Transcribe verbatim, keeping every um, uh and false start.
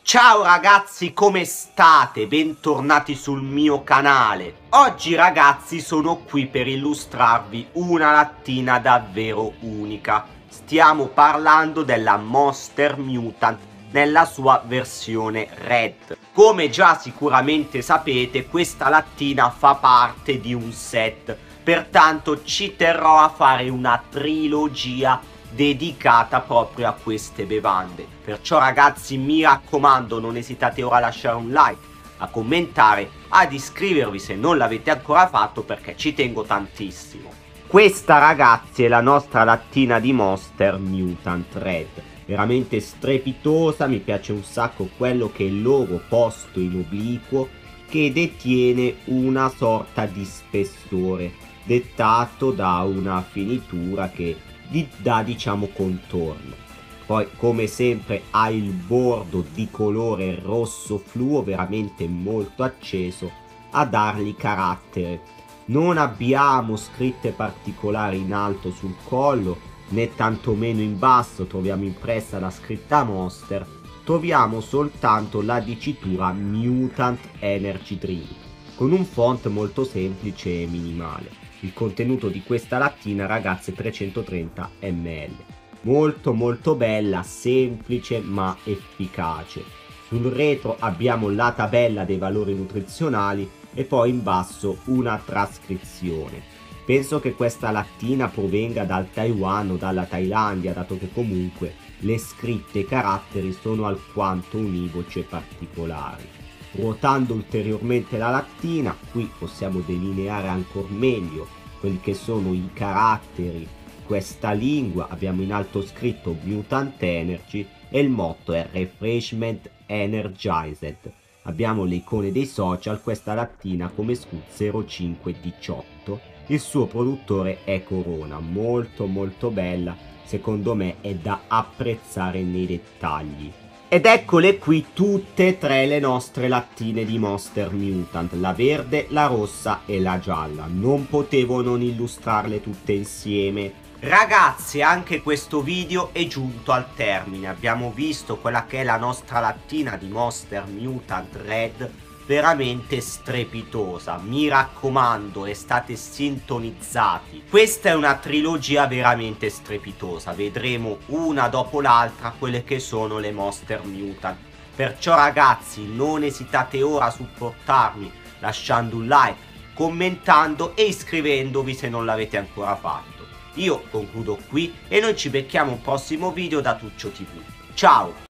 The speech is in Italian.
Ciao ragazzi, come state? Bentornati sul mio canale. Oggi ragazzi sono qui per illustrarvi una lattina davvero unica. Stiamo parlando della Monster Mutant nella sua versione Red. Come già sicuramente sapete, questa lattina fa parte di un set, pertanto ci terrò a fare una trilogia dedicata proprio a queste bevande. Perciò ragazzi, mi raccomando, non esitate ora a lasciare un like, a commentare, ad iscrivervi se non l'avete ancora fatto, perché ci tengo tantissimo. Questa ragazzi è la nostra lattina di Monster Mutant Red, veramente strepitosa. Mi piace un sacco quello che è il logo posto in obliquo, che detiene una sorta di spessore dettato da una finitura che gli dà, diciamo, contorno. Poi come sempre ha il bordo di colore rosso fluo, veramente molto acceso, a dargli carattere. Non abbiamo scritte particolari in alto sul collo, né tantomeno in basso troviamo impressa la scritta Monster. Troviamo soltanto la dicitura Mutant Energy Drink, con un font molto semplice e minimale. Il contenuto di questa lattina ragazzi è trecentotrenta millilitri. Molto molto bella, semplice ma efficace. Sul retro abbiamo la tabella dei valori nutrizionali e poi in basso una trascrizione. Penso che questa lattina provenga dal Taiwan o dalla Thailandia, dato che comunque le scritte e i caratteri sono alquanto univoci e particolari. Ruotando ulteriormente la lattina, qui possiamo delineare ancora meglio quelli che sono i caratteri, questa lingua. Abbiamo in alto scritto Mutant Energy e il motto è Refreshment Energized. Abbiamo le icone dei social, questa lattina come scoop zero cinque diciotto, il suo produttore è Corona, molto molto bella, secondo me è da apprezzare nei dettagli. Ed eccole qui tutte e tre le nostre lattine di Monster Mutant, la verde, la rossa e la gialla. Non potevo non illustrarle tutte insieme. Ragazzi, anche questo video è giunto al termine. Abbiamo visto quella che è la nostra lattina di Monster Mutant Red, veramente strepitosa. Mi raccomando, restate sintonizzati. Questa è una trilogia veramente strepitosa. Vedremo una dopo l'altra quelle che sono le Monster Mutant. Perciò ragazzi, non esitate ora a supportarmi lasciando un like, commentando e iscrivendovi se non l'avete ancora fatto. Io concludo qui e noi ci becchiamo un prossimo video da Tuccio tivù. Ciao!